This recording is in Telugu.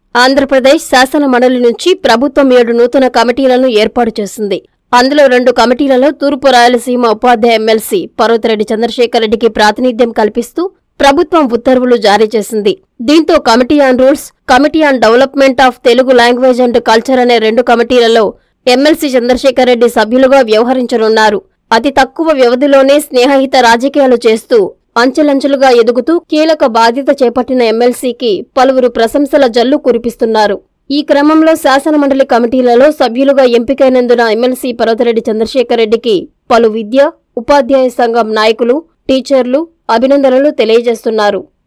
ఆంధ్రప్రదేశ్ శాసన మండలి నుంచి ప్రభుత్వం 7 నూతన కమిటీలను ఏర్పాటు చేసింది. అందులో 2 కమిటీలలో తూర్పు రాయలసీమ ఉపాధ్యాయ ఎమ్మెల్సీ పర్వతిరెడ్డి చంద్రశేఖర్ రెడ్డికి ప్రాతినిధ్యం కల్పిస్తూ ప్రభుత్వం ఉత్తర్వులు జారీ చేసింది. దీంతో committee on rules, committee on development of Telugu language and culture అనే 2 కమిటీలలో ఎమ్మెల్సీ చంద్రశేఖర్ రెడ్డి సభ్యులుగా వ్యవహరించనున్నారు. అతి తక్కువ వ్యవధిలోనే స్నేహహిత రాజకీయాలు చేస్తూ అంచెలంచెలుగా ఎదుగుతూ కీలక బాధ్యత చేపట్టిన ఎమ్మెల్సీకి పలువురు ప్రశంసల జల్లు కురిపిస్తున్నారు. ఈ క్రమంలో శాసనమండలి కమిటీలలో సభ్యులుగా ఎంపికైనందున ఎమ్మెల్సీ పర్వతిరెడ్డి చంద్రశేఖర్ రెడ్డికి పలు విద్య, ఉపాధ్యాయ సంఘం నాయకులు, టీచర్లు అభినందనలు తెలియజేస్తున్నారు.